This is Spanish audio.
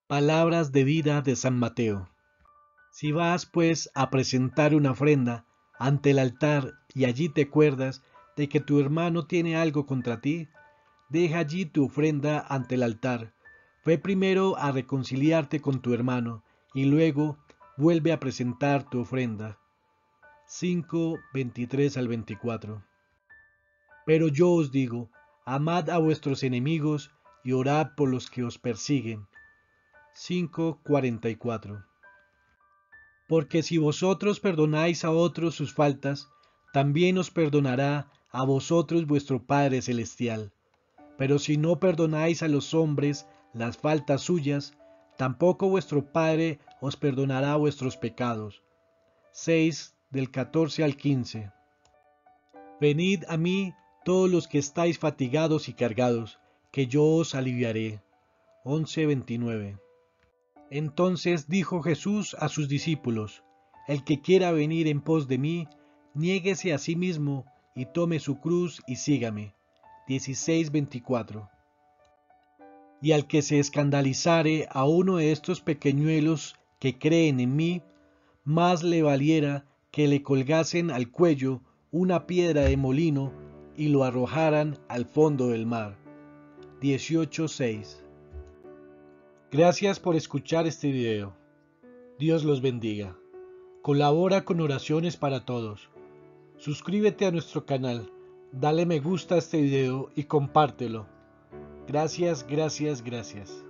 Palabras de vida de San Mateo. Si vas, pues, a presentar una ofrenda ante el altar y allí te acuerdas de que tu hermano tiene algo contra ti, deja allí tu ofrenda ante el altar. Ve primero a reconciliarte con tu hermano y luego vuelve a presentar tu ofrenda. 5:23 al 24. Pero yo os digo, amad a vuestros enemigos y orad por los que os persiguen. 5:44. Porque si vosotros perdonáis a otros sus faltas, también os perdonará a vosotros vuestro Padre Celestial. Pero si no perdonáis a los hombres las faltas suyas, tampoco vuestro Padre os perdonará vuestros pecados. 6:14 al 15. Venid a mí todos los que estáis fatigados y cargados, que yo os aliviaré. 11:29. Entonces dijo Jesús a sus discípulos, el que quiera venir en pos de mí, niéguese a sí mismo y tome su cruz y sígame. 16:24. Y al que se escandalizare a uno de estos pequeñuelos que creen en mí, más le valiera que le colgasen al cuello una piedra de molino y lo arrojaran al fondo del mar. 18:6. Gracias por escuchar este video. Dios los bendiga. Colabora con oraciones para todos. Suscríbete a nuestro canal, dale me gusta a este video y compártelo. Gracias, gracias, gracias.